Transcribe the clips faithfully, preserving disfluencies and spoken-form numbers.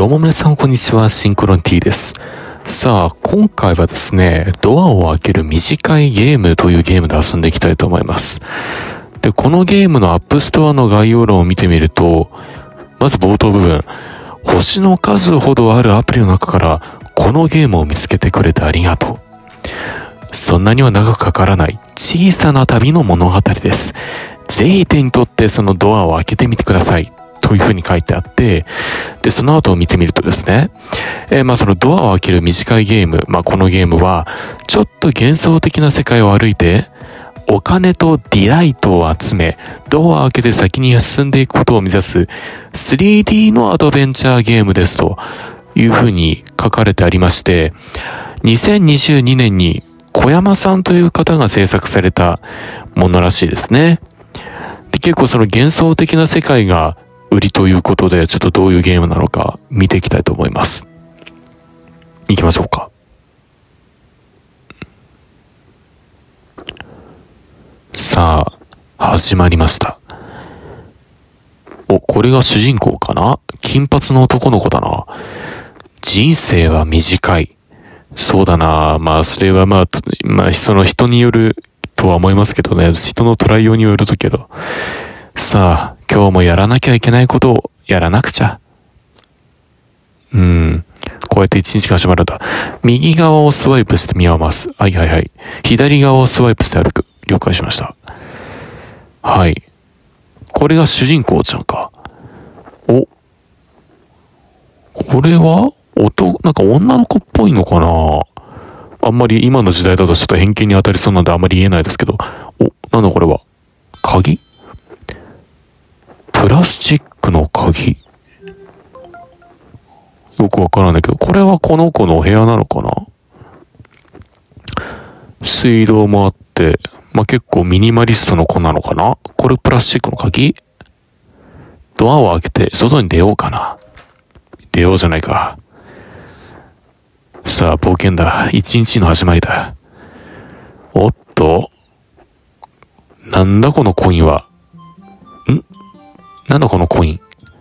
どうも皆さんこんにちは、シンクロン T です。さあ、今回はですね、ドアを開ける短いゲームというゲームで遊んでいきたいと思います。で、このゲームのアップストアの概要欄を見てみると、まず冒頭部分、星の数ほどあるアプリの中から、このゲームを見つけてくれてありがとう。そんなには長くかからない小さな旅の物語です。ぜひ手に取ってそのドアを開けてみてください。という風に書いてあって、で、その後を見てみるとですね、えー、まあそのドアを開ける短いゲーム、まあこのゲームは、ちょっと幻想的な世界を歩いて、お金とディライトを集め、ドアを開けて先に進んでいくことを目指す スリーディー のアドベンチャーゲームですという風に書かれてありまして、にせんにじゅうにねんに小山さんという方が制作されたものらしいですね。で、結構その幻想的な世界が売りということで、ちょっとどういうゲームなのか見ていきたいと思います。行きましょうか。さあ、始まりました。お、これが主人公かな？金髪の男の子だな。人生は短い。そうだな。まあ、それはまあ、まあ、その人によるとは思いますけどね。人の捉えようによるとけど。さあ、今日もやらなきゃいけないことをやらなくちゃ。うん。こうやって一日が始まるんだ。右側をスワイプして見ます。はいはいはい。左側をスワイプして歩く。了解しました。はい。これが主人公ちゃんか。お。これは音、なんか女の子っぽいのかな？あんまり今の時代だとちょっと偏見に当たりそうなんであんまり言えないですけど。お、なんだこれは。鍵？プラスチックの鍵。よくわからないけど、これはこの子のお部屋なのかな？水道もあって、まあ、結構ミニマリストの子なのかな？これプラスチックの鍵？ドアを開けて外に出ようかな。出ようじゃないか。さあ、冒険だ。一日の始まりだ。おっと。なんだこのコインは。ん？なんだこのコイン。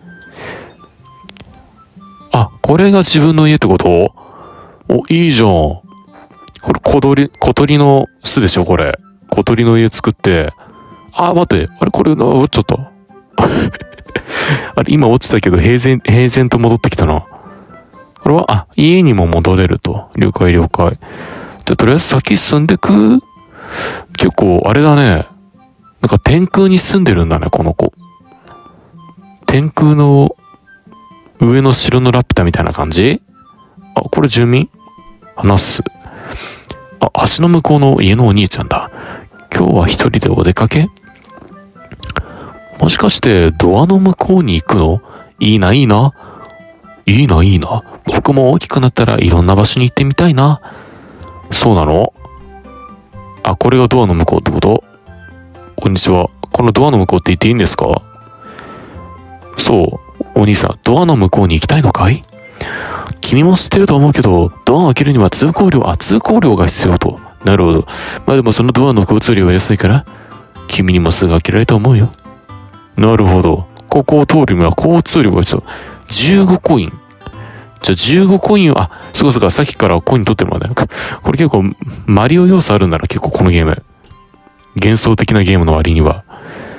あ、これが自分の家ってこと？お、いいじゃん。これ小鳥、小鳥の巣でしょこれ。小鳥の家作って。あ、待って。あれこれ、落ちちゃった。あれ今落ちたけど平然、平然と戻ってきたな。これは、あ、家にも戻れると。了解了解。じゃ、とりあえず先進んでく？結構、あれだね。なんか天空に住んでるんだね、この子。天空の上の城のラピュタみたいな感じ？あ、これ住民？話す。あ、橋の向こうの家のお兄ちゃんだ。今日は一人でお出かけ？もしかしてドアの向こうに行くの？いいな、いいな。いいな、いいな。僕も大きくなったらいろんな場所に行ってみたいな。そうなの？あ、これがドアの向こうってこと？こんにちは。このドアの向こうって言っていいんですか？そう、お兄さん、ドアの向こうに行きたいのかい？君も知ってると思うけど、ドアを開けるには通行料、あ、通行料が必要と。なるほど。まあでもそのドアの交通量は安いから、君にもすぐ開けられると思うよ。なるほど。ここを通るには交通量が必要。じゅうごコイン。じゃあじゅうごコインを、あ、そうかそうか、さっきからコイン取ってもらうね。これ結構、マリオ要素あるんだな、結構このゲーム。幻想的なゲームの割には。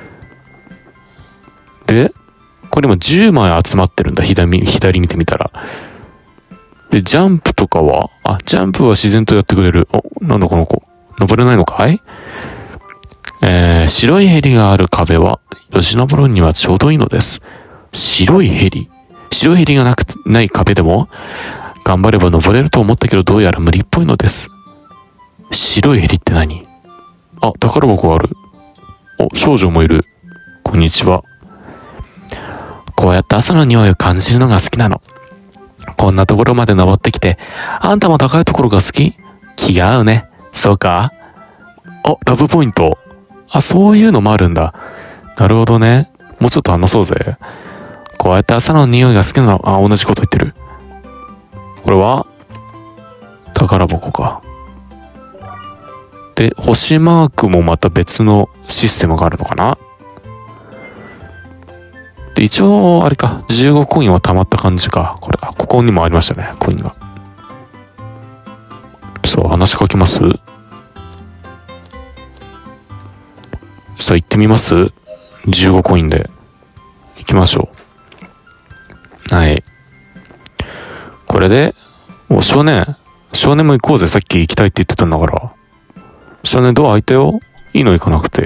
で、これ今じゅうまい集まってるんだ。左、左見てみたら。で、ジャンプとかは？あ、ジャンプは自然とやってくれる。お、なんだこの子。登れないのかい？えー、白いヘリがある壁は、よじ登るにはちょうどいいのです。白いヘリ？白いヘリがなく、ない壁でも、頑張れば登れると思ったけど、どうやら無理っぽいのです。白いヘリって何？あ、宝箱がある。お、少女もいる。こんにちは。こうやって朝の匂いを感じるのが好きなの。こんなところまで登ってきて、あんたも高いところが好き？気が合うね。そうか？あ、ラブポイント。あ、そういうのもあるんだ。なるほどね。もうちょっと話そうぜ。こうやって朝の匂いが好きなの。あ、同じこと言ってる。これは宝箱か。で、星マークもまた別のシステムがあるのかな？で、一応、あれか、じゅうごコインは溜まった感じか。これ、あ、 ここにもありましたね、コインが。さあ、話しかけます？さあ、行ってみます？ じゅうご コインで。行きましょう。はい。これで、お、少年。少年も行こうぜ。さっき行きたいって言ってたんだから。少年ドア開いたよ。いいの行かなくて。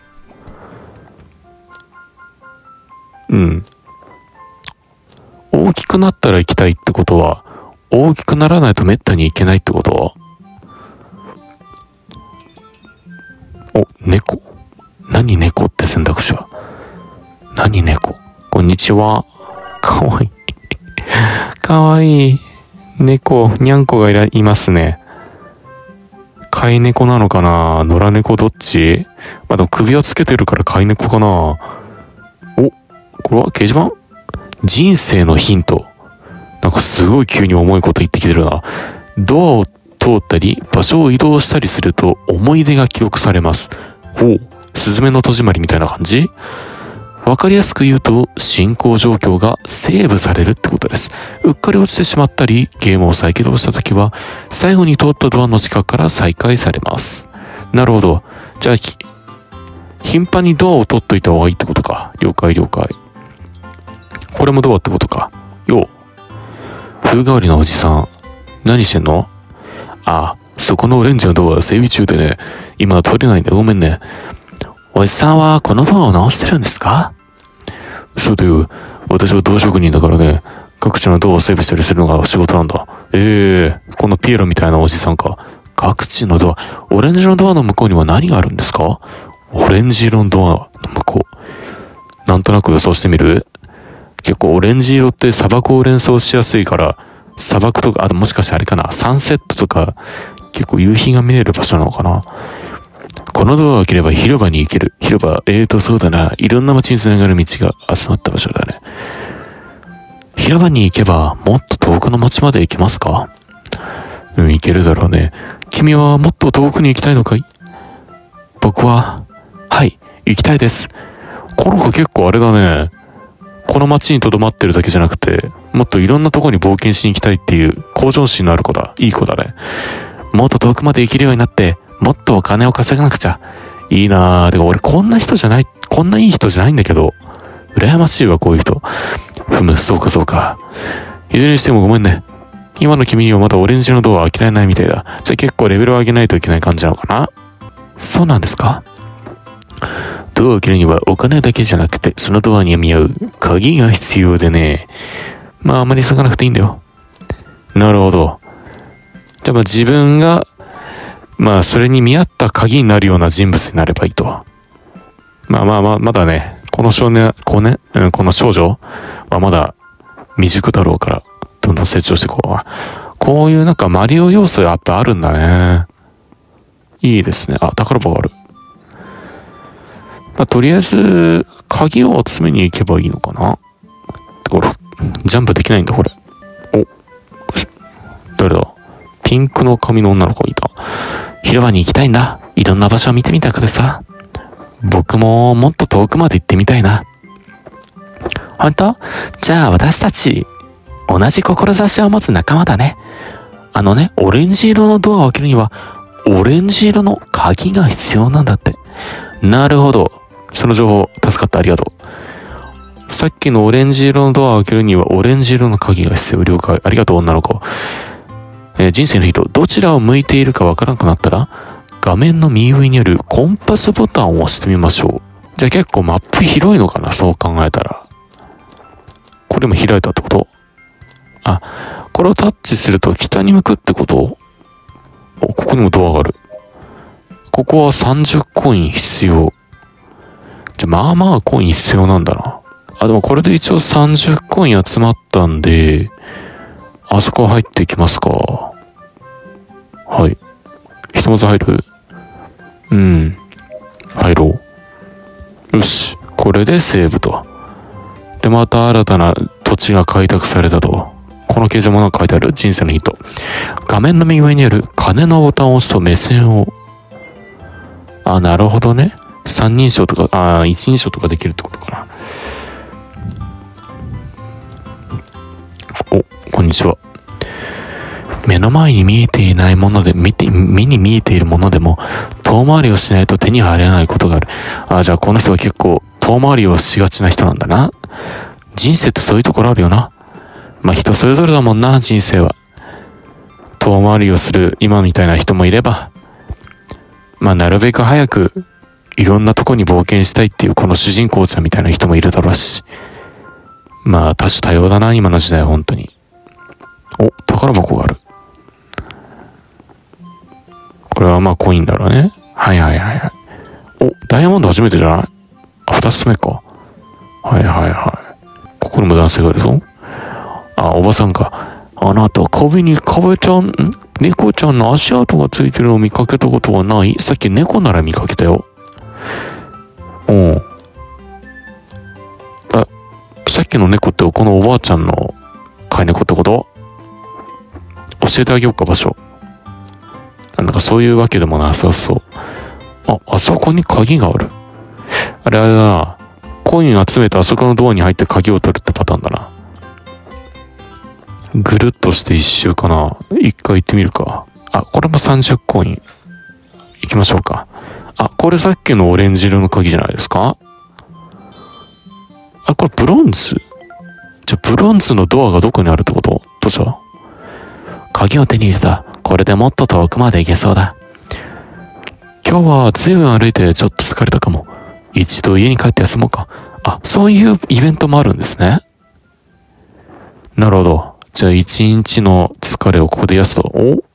うん。大きくなったら行きたいってことは、大きくならないとめったに行けないってこと？お、猫。何猫って選択肢は。何猫。こんにちは。かわいい。かわいい。猫、にゃんこがいら、いますね。飼い猫なのかな？野良猫どっち？まあ、でも首はつけてるから飼い猫かな？お、これは掲示板？人生のヒント。なんかすごい急に重いこと言ってきてるな。ドアを通ったり、場所を移動したりすると思い出が記録されます。ほう。スズメの戸締まりみたいな感じ？わかりやすく言うと、進行状況がセーブされるってことです。うっかり落ちてしまったり、ゲームを再起動したときは、最後に通ったドアの近くから再開されます。なるほど。じゃあ、頻繁にドアを取っといた方がいいってことか。了解了解。これもドアってことか。よう。風変わりのおじさん。何してんの？ああ、そこのオレンジのドア整備中でね、今は取れないんだ。ごめんね。おじさんはこのドアを直してるんですか？そうだよ。私は銅職人だからね、各地のドアを整備したりするのが仕事なんだ。ええー、このピエロみたいなおじさんか。各地のドア、オレンジのドアの向こうには何があるんですか？オレンジ色のドアの向こう。なんとなく予想してみる？結構オレンジ色って砂漠を連想しやすいから、砂漠とか、あともしかしてあれかな、サンセットとか、結構夕日が見える場所なのかな。このドアを開ければ広場に行ける。広場、えーと、そうだな。いろんな街に繋がる道が集まった場所だね。広場に行けば、もっと遠くの街まで行けますか？うん、行けるだろうね。君はもっと遠くに行きたいのかい？僕は、はい、行きたいです。この子結構あれだね。この街に留まってるだけじゃなくて、もっといろんなとこに冒険しに行きたいっていう向上心のある子だ。いい子だね。もっと遠くまで行けるようになって、もっとお金を稼がなくちゃ。いいなぁ。でも俺こんな人じゃない、こんないい人じゃないんだけど、羨ましいわ、こういう人。ふむ、そうかそうか。いずれにしてもごめんね。今の君にはまだオレンジのドアは開けられないみたいだ。じゃあ結構レベルを上げないといけない感じなのかな？そうなんですか？ドアを開けるにはお金だけじゃなくて、そのドアに見合う鍵が必要でね。まああまり急がなくていいんだよ。なるほど。じゃあまあ自分が、まあそれに見合った鍵になるような人物になればいいと。まあまあまあ、まだね、この少年、こうね、うん、この少女はまだ未熟だろうから、どんどん成長していこう。こういうなんかマリオ要素やっぱあるんだね。いいですね。あ、宝箱がある。まあ、とりあえず、鍵を集めに行けばいいのかな？これ、ジャンプできないんだ、これ。お、誰だ？ピンクの髪の女の子がいた。広場に行きたいんだ。いろんな場所を見てみたくてさ。僕ももっと遠くまで行ってみたいな。ほんと？じゃあ私たち、同じ志を持つ仲間だね。あのね、オレンジ色のドアを開けるには、オレンジ色の鍵が必要なんだって。なるほど。その情報、助かった。ありがとう。さっきのオレンジ色のドアを開けるには、オレンジ色の鍵が必要。了解。ありがとう、女の子。えー、人生の人、どちらを向いているかわからなくなったら、画面の右上にあるコンパスボタンを押してみましょう。じゃあ結構マップ広いのかな？そう考えたら。これも開いたってこと？あ、これをタッチすると北に向くってこと？お、ここにもドアがある。ここはさんじゅうコイン必要。じゃ、まあまあコイン必要なんだな。あ、でもこれで一応さんじゅうコイン集まったんで、あそこ入っていきますか。はい。ひとまず入る？うん。入ろう。よし。これでセーブと。で、また新たな土地が開拓されたと。この掲示板が書いてある人生のヒント。画面の右上にある金のボタンを押すと目線を。あ、なるほどね。三人称とか、あ、一人称とかできるってことかな。お、こんこんにちは。目の前に見えていないもので、見て、目に見えているものでも、遠回りをしないと手に入らないことがある。あ、じゃあこの人は結構遠回りをしがちな人なんだな。人生ってそういうところあるよな。まあ人それぞれだもんな、人生は。遠回りをする今みたいな人もいれば、まあなるべく早くいろんなとこに冒険したいっていうこの主人公ちゃんみたいな人もいるだろうし。まあ多種多様だな、今の時代は本当に。お、宝箱がある。これはまあコインだろうね。はいはいはいはい。お、ダイヤモンド初めてじゃない？あ、二つ目か。はいはいはい。ここにも男性がいるぞ。あ、おばさんか。あなた、壁に壁ちゃん、ん猫ちゃんの足跡がついてるのを見かけたことはない？さっき猫なら見かけたよ。うん。あ、さっきの猫ってこのおばあちゃんの飼い猫ってこと？教えてあげようか、場所。なんだかそういうわけでもなさそう。あ、あそこに鍵がある。あれあれだな。コイン集めてあそこのドアに入って鍵を取るってパターンだな。ぐるっとして一周かな。一回行ってみるか。あ、これもさんじゅうコイン。行きましょうか。あ、これさっきのオレンジ色の鍵じゃないですか？あ、これブロンズ？じゃ、ブロンズのドアがどこにあるってこと？どうした？鍵を手に入れた。これでもっと遠くまで行けそうだ。今日は随分歩いてちょっと疲れたかも。一度家に帰って休もうか。あ、そういうイベントもあるんですね。なるほど。じゃあ一日の疲れをここで癒すと。お？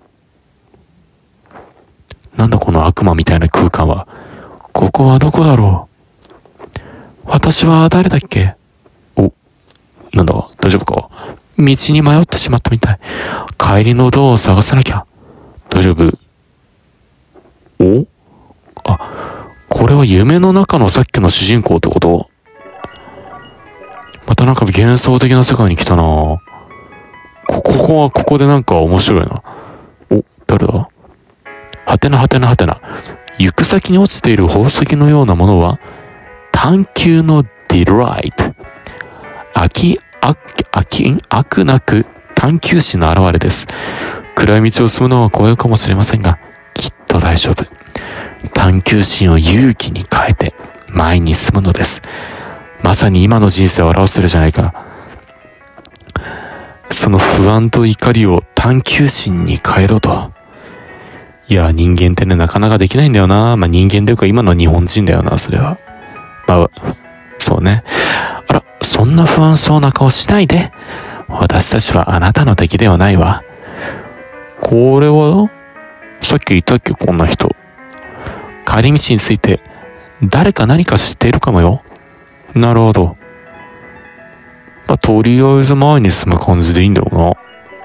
なんだこの悪魔みたいな空間は。ここはどこだろう。私は誰だっけ？お、なんだ大丈夫か？道に迷ってしまったみたい。帰りのドアを探さなきゃ。大丈夫？お？あ、これは夢の中のさっきの主人公ってこと？またなんか幻想的な世界に来たな。こ、ここはここでなんか面白いな。お、誰だ？はてなはてなはてな。行く先に落ちている宝石のようなものは、探求のディライト。飽き、飽き、飽き、飽くなく探求心の表れです。暗い道を進むのは怖いかもしれませんが、きっと大丈夫。探求心を勇気に変えて前に進むのです。まさに今の人生を表してるじゃないか。その不安と怒りを探求心に変えろと。いや、人間ってね、なかなかできないんだよな。まあ、人間というか今の日本人だよな、それは。まあ、そうね。あら、そんな不安そうな顔しないで。私たちはあなたの敵ではないわ。これはさっき言ったっけ、こんな人。帰り道について誰か何か知っているかもよ。なるほど。まあ、とりあえず前に進む感じでいいんだろうな。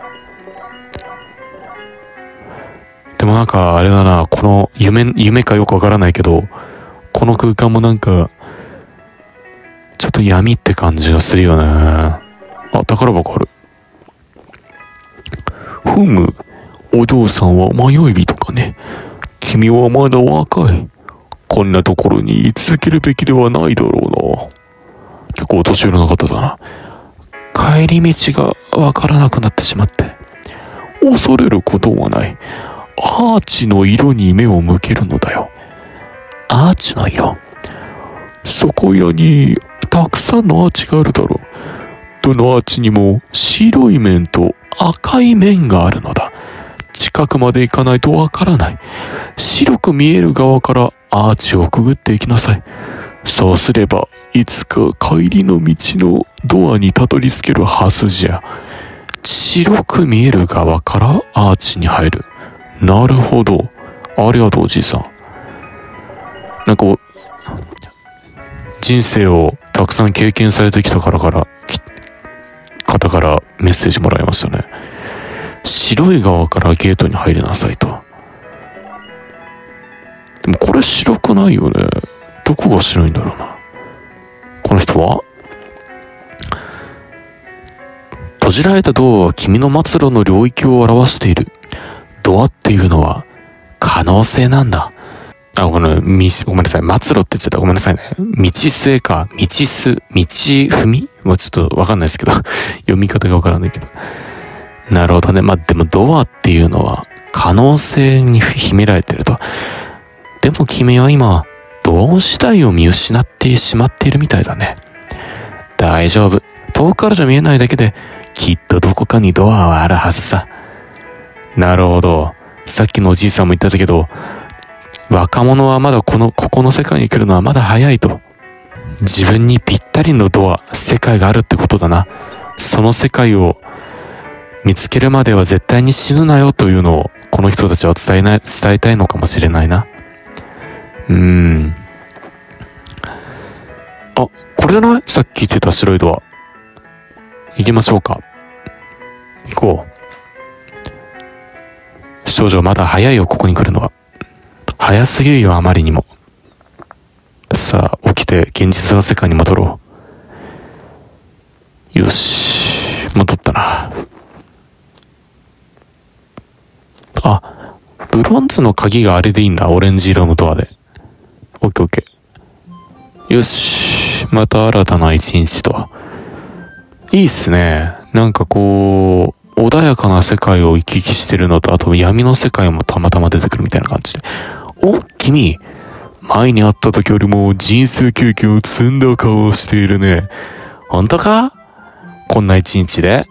でもなんかあれだな、この夢、夢かよくわからないけど、この空間もなんか、ちょっと闇って感じがするよね。あ、宝箱ある。ふむ、お嬢さんは迷い人かね。君はまだ若い。こんなところに居続けるべきではないだろうな。結構お年寄りの方だな。帰り道がわからなくなってしまって。恐れることはない。アーチの色に目を向けるのだよ。アーチの色。そこいらにたくさんのアーチがあるだろう。どのアーチにも白い面と赤い面があるのだ。近くまで行かないとわからない。白く見える側からアーチをくぐっていきなさい。そうすればいつか帰りの道のドアにたどり着けるはずじゃ。白く見える側からアーチに入る。なるほど。ありがとうおじいさん。なんか人生をたくさん経験されてきたからから方からメッセージもらいましたね。白い側からゲートに入りなさいと。でもこれ白くないよね。どこが白いんだろうな。この人は閉じられたドアは君の末路の領域を表している。ドアっていうのは可能性なんだ。あ、この、み、ごめんなさい。末路って言っちゃった。ごめんなさいね。道末か、道す、道踏みもうちょっとわかんないですけど。読み方がわからないけど。 なるほどね。まあ、でもドアっていうのは可能性に秘められてると。でも君は今、ドア自体を見失ってしまっているみたいだね。大丈夫。遠くからじゃ見えないだけで、きっとどこかにドアはあるはずさ。なるほど。さっきのおじいさんも言ってたけど、若者はまだこの、ここの世界に来るのはまだ早いと。自分にぴったりのドア、世界があるってことだな。その世界を見つけるまでは絶対に死ぬなよというのを、この人たちは伝えない、伝えたいのかもしれないな。うーん。あ、これじゃない？さっき言ってた白いドア。行きましょうか。行こう。少女まだ早いよ、ここに来るのは。早すぎるよ、あまりにも。さあ、起きて現実の世界に戻ろう。よし、戻ったな。あ、ブロンズの鍵があれでいいんだ。オレンジ色のドアで。オッケーオッケー。よし、また新たな一日と。いいっすね。なんかこう、穏やかな世界を行き来してるのと、あと闇の世界もたまたま出てくるみたいな感じで。お、君、前に会った時よりも人生経験を積んだ顔をしているね。本当か？こんな一日で？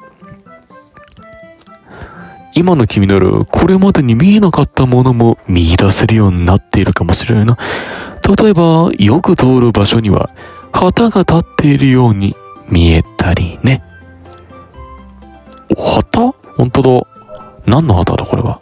今の君ならこれまでに見えなかったものも見出せるようになっているかもしれないな。例えば、よく通る場所には旗が立っているように見えたりね。旗？本当だ。何の旗だこれは。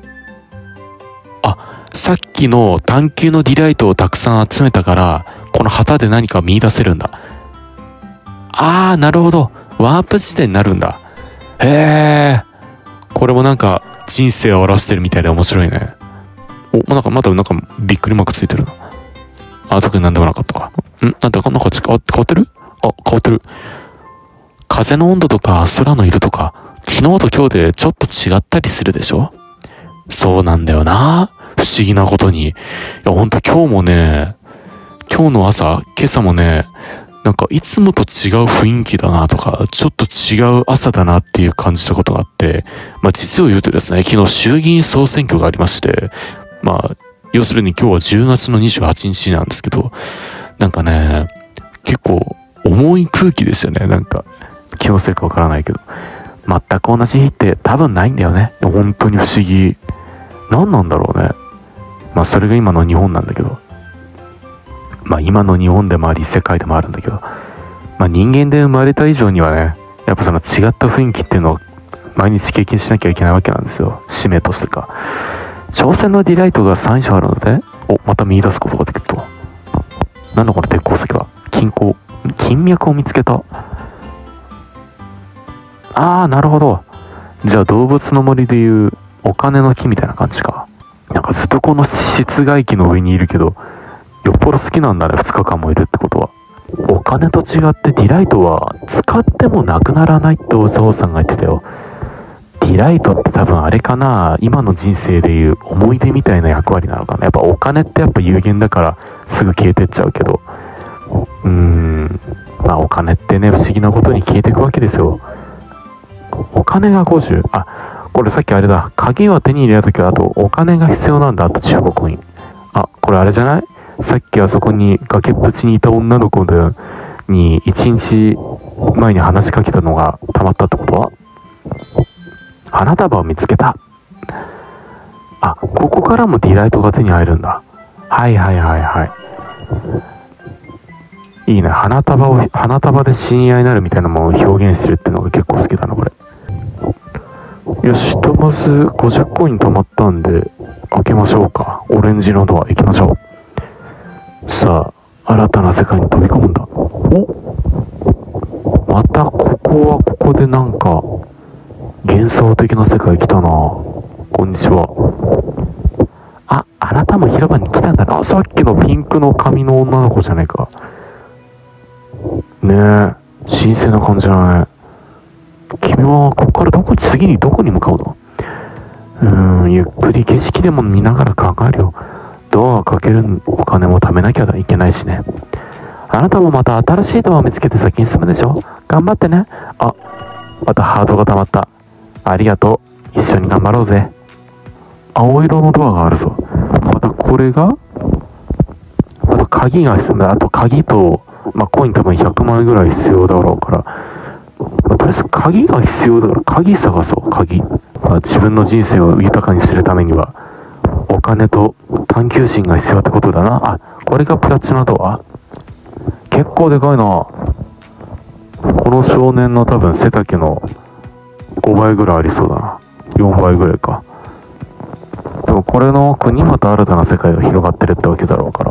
あ、さっきの探求のディライトをたくさん集めたから、この旗で何か見出せるんだ。あー、なるほど。ワープ地点になるんだ。へー。これもなんか人生を表してるみたいで面白いね。お、なんかまだなんかびっくりマークついてるな。あ、特になんでもなかったか。んなんでなんか変わ変わってる？あ、変わってる。風の温度とか空の色とか、昨日と今日でちょっと違ったりするでしょ？そうなんだよな。不思議なことに。いや、ほんと今日もね、今日の朝、今朝もね、なんかいつもと違う雰囲気だなとか、ちょっと違う朝だなっていう感じたことがあって、まあ実を言うとですね、昨日衆議院総選挙がありまして、まあ、要するに今日はじゅうがつのにじゅうはちにちなんですけど、なんかね、結構重い空気でしたね、なんか。気のせいかわからないけど。全く同じ日って多分ないんだよね。本当に不思議。何なんだろうね。まあそれが今の日本なんだけど。まあ今の日本でもあり世界でもあるんだけど。まあ人間で生まれた以上にはね、やっぱその違った雰囲気っていうのを毎日経験しなきゃいけないわけなんですよ。使命としてか。挑戦のディライトがさん以上あるので、お、また見出すことができると。なんだこの鉄鉱石は。金鉱。金脈を見つけた。あー、なるほど。じゃあ動物の森でいうお金の木みたいな感じか。なんかずっとこの室外機の上にいるけど、よっぽど好きなんだね、ふつかかんもいるってことは。お金と違ってディライトは使ってもなくならないってお嬢さんが言ってたよ。ディライトって多分あれかな、今の人生でいう思い出みたいな役割なのかな。やっぱお金ってやっぱ有限だからすぐ消えてっちゃうけど。うーん。まあお金ってね、不思議なことに消えていくわけですよ。お金がごじゅう。あ、これさっきあれだ。鍵を手に入れるときはあとお金が必要なんだ。あと中国コイン。あ、これあれじゃない？さっきあそこに崖っぷちにいた女の子でにいちにちまえに話しかけたのがたまったってことは？花束を見つけた。あ、ここからもディライトが手に入るんだ。はいはいはいはい。いいね。花束を、花束で親愛になるみたいなものを表現してるってのが結構好きだな、これ。よし、ひとまずごじゅうコイン貯まったんで、開けましょうか。オレンジのドア行きましょう。さあ、新たな世界に飛び込むんだ。お、またここはここでなんか、幻想的な世界来たな。こんにちは。あ、あなたも広場に来たんだな。さっきのピンクの髪の女の子じゃねえか。ねえ、神聖な感じだね。君はここからどこ、次にどこに向かうの？うーん、ゆっくり景色でも見ながら考えるよ。ドアをかけるお金も貯めなきゃいけないしね。あなたもまた新しいドアを見つけて先に進むでしょ？頑張ってね。あ、またハートが溜まった。 ありがとう。一緒に頑張ろうぜ。青色のドアがあるぞ。またこれがあと鍵が必要だ。あと鍵と、まあ、コイン多分ひゃくまいぐらい必要だろうから、まあ、とりあえず鍵が必要だから鍵探そう、鍵。まあ、自分の人生を豊かにするためには、お金と探求心が必要ってことだな。あ、これがプラチナドア？結構でかいな。この少年の多分背丈のごばいぐらいありそうだな。よんばいぐらいか。でもこれの奥にまた新たな世界が広がってるってわけだろうから。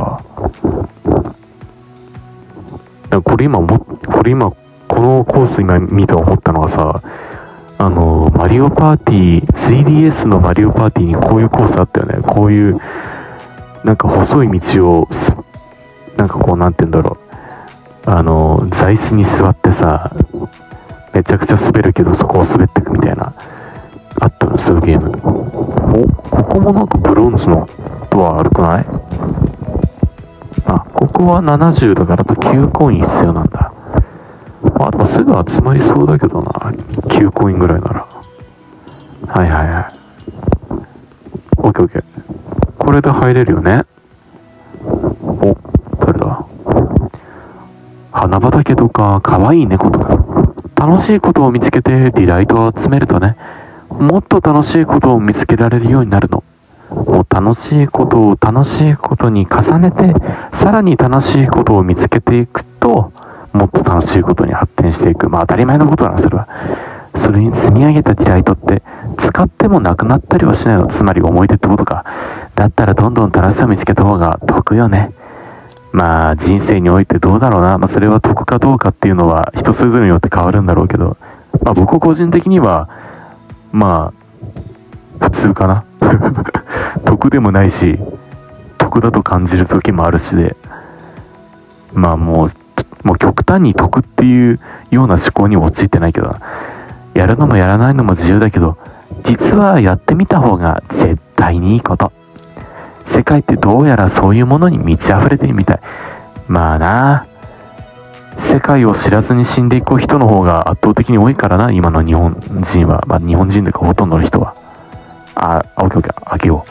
これ今も、これ今、このコース今見て思ったのはさ、あの、マリオパーティー、スリーディーエス のマリオパーティーにこういうコースあったよね。こういう、なんか細い道を、なんかこう、なんて言うんだろう。あの、座椅子に座ってさ、めちゃくちゃ滑るけどそこを滑っていくみたいな、あったの、そういうゲーム。お、ここもなんかブロンズのドアあるくない？あ、ここはななじゅうだからあときゅうコイン必要なんだ。まあ、でもすぐ集まりそうだけどな。きゅうコインぐらいなら。はいはいはい。オッケーオッケー。これで入れるよね。お、誰だ？花畑とか、可愛い猫とか。楽しいことを見つけてディライトを集めるとね、もっと楽しいことを見つけられるようになるの。もう楽しいことを楽しいことに重ねて、さらに楽しいことを見つけていくと、もっと楽しいことに発展していく。まあ当たり前のことだな、それは。それに積み上げたディライトって、使ってもなくなったりはしないの。つまり思い出ってことか。だったらどんどん楽しさを見つけた方が得よね。まあ人生においてどうだろうな。まあそれは得かどうかっていうのは人それぞれによって変わるんだろうけど、まあ僕個人的には、まあ、普通かな。得でもないし、得だと感じる時もあるしで、まあもう、もう極端に得っていうような思考に陥ってないけどな。やるのもやらないのも自由だけど、実はやってみた方が絶対にいいこと。世界ってどうやらそういうものに満ち溢れてるみたい。まあな、世界を知らずに死んでいく人の方が圧倒的に多いからな、今の日本人は。まあ日本人というかほとんどの人は。あ、オッケーオッケー、開けよ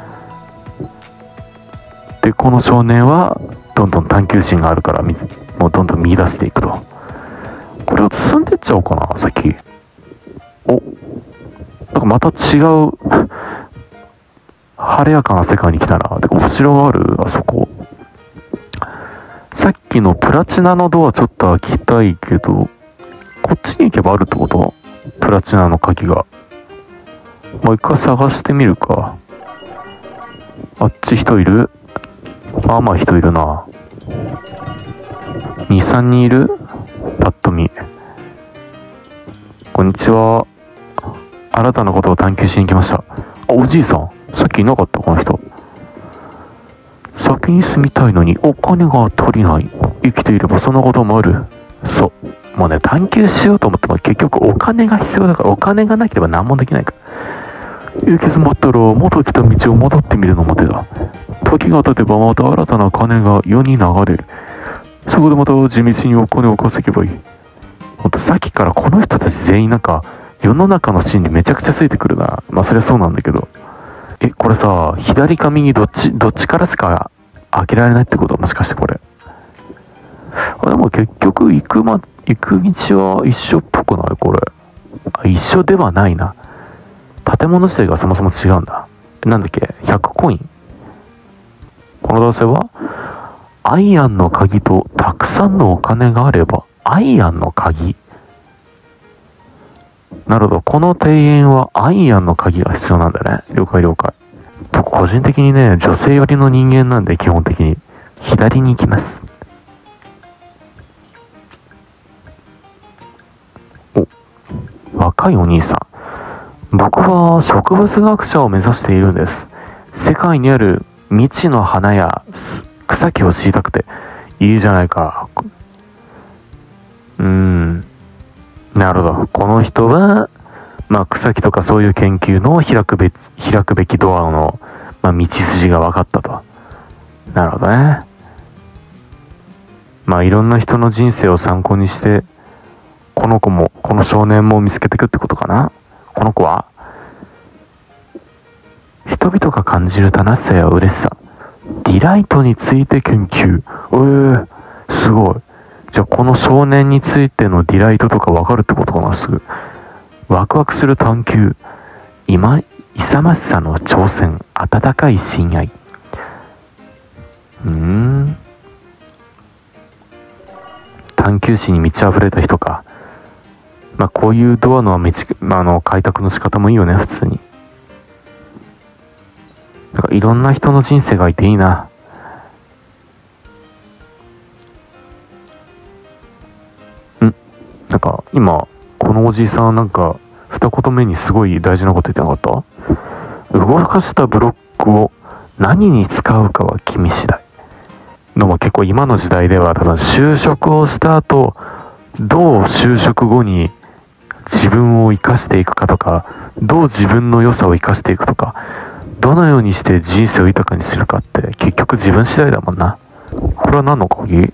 う。で、この少年は、どんどん探求心があるから、もうどんどん見出していくと。これを進んでっちゃおうかな、さっき。お、なんかまた違う、晴れやかな世界に来たな。で、お城がある、あそこ。さっきのプラチナのドアちょっと開きたいけど、こっちに行けばあるってこと？プラチナの鍵が。もう一回探してみるか。あっち人いる？まあまあ人いるな。に、さんにんいる？パッと見。こんにちは。新たなことを探求しに来ました。あ、おじいさん。さっきいなかった、この人。先に住みたいのにお金が足りない。生きていればそんなこともある。そう。もうね、探求しようと思っても結局お金が必要だから、お金がなければ何もできないから。行き詰まったら元来た道を戻ってみるのも手だ。時が経てばまた新たな金が世に流れる。そこでまた地道にお金を稼げばいい。ほんとさっきからこの人たち全員なんか世の中のシーンにめちゃくちゃついてくるな。まあそりゃそうなんだけど。え、これさ、左か右どっち、どっちからしか開けられないってこと？もしかしてこれ。あ、でも結局行くま、行く道は一緒っぽくないこれ。あ、一緒ではないな。建物自体がそもそも違うんだ。なんだっけ ?ひゃく コイン。この男性はアイアンの鍵とたくさんのお金があれば、アイアンの鍵。なるほど。この庭園はアイアンの鍵が必要なんだね。了解了解。僕個人的にね、女性寄りの人間なんで基本的に。左に行きます。お、若いお兄さん。僕は植物学者を目指しているんです。世界にある未知の花や草木を知りたくて。いいじゃないか。うーん。なるほど。この人は、まあ草木とかそういう研究の開くべき、開くべきドアの、まあ、道筋が分かったと。なるほどね。まあいろんな人の人生を参考にして、この子も、この少年も見つけていくってことかな。 この子は人々が感じる楽しさや嬉しさ、ディライトについて研究。えー、すごい。じゃあこの少年についてのディライトとかわかるってことかな、すぐ。ワクワクする探求。今、勇ましさの挑戦。温かい親愛。うーん。探求心に満ち溢れた人か。まあこういうドアの道、まあ、あの開拓の仕方もいいよね、普通に。なんかいろんな人の人生がいていいな。んなんか今このおじいさんなんか二言目にすごい大事なこと言ってなかった？動かしたブロックを何に使うかは君次第。のも結構今の時代では多分就職をした後どう就職後に自分を生かしていくかとか、どう自分の良さを生かしていくとか、どのようにして人生を豊かにするかって結局自分次第だもんな。これは何の鍵？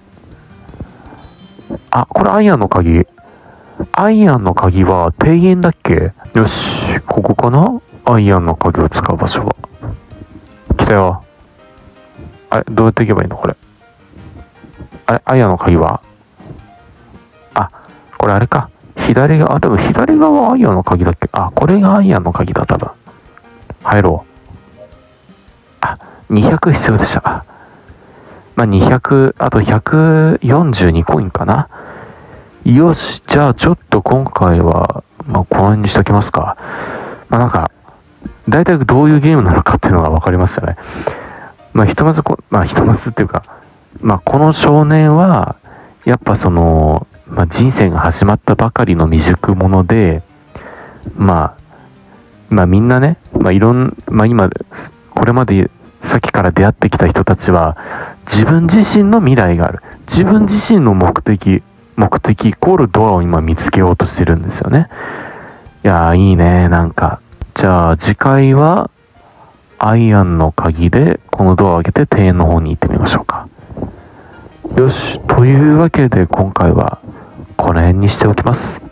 あ、これアイアンの鍵。アイアンの鍵は庭園だっけ？よし、ここかな？アイアンの鍵を使う場所は。来たよ。あれ、どうやって行けばいいのこれ。あれ、アイアンの鍵は？あ、これあれか。左側、あ、でも左側はアイアンの鍵だっけ？あ、これがアイアンの鍵だ、多分。入ろう。あ、にひゃく必要でした。まあ、にひゃく、あとひゃくよんじゅうにコインかな。よし、じゃあちょっと今回は、まあ、この辺にしときますか。まあ、なんか、大体どういうゲームなのかっていうのが分かりましたね。まあ、ひとまずこ、まあ、ひとまずっていうか、まあ、この少年は、やっぱその、まあ、人生が始まったばかりの未熟者で、まあ、まあみんなね、まあいろん、まあ今、これまでさっきから出会ってきた人たちは、自分自身の未来がある。自分自身の目的、目的イコールドアを今見つけようとしてるんですよね。いやーいいね、なんか。じゃあ次回は、アイアンの鍵でこのドアを開けて庭園の方に行ってみましょうか。よし、というわけで今回はこの辺にしておきます。